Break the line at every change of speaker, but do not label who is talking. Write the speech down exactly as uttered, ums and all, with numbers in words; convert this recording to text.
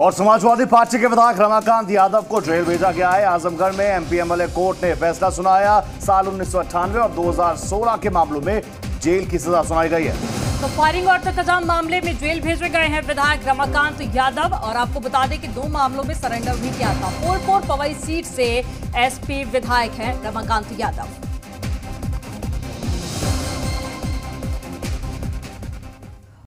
और समाजवादी पार्टी के विधायक रमाकांत यादव को जेल भेजा गया है। आजमगढ़ में एमपीएमएलए कोर्ट ने फैसला सुनाया। साल उन्नीस सौ अट्ठानवे और दो हज़ार सोलह के मामलों में जेल की सजा सुनाई गई है।
तो फायरिंग और तकजाम मामले में जेल भेजे गए हैं विधायक रमाकांत यादव। और आपको बता दें कि दो मामलों में सरेंडर भी किया था। फोर फोर पवई सीट से एसपी विधायक हैं रमाकांत यादव।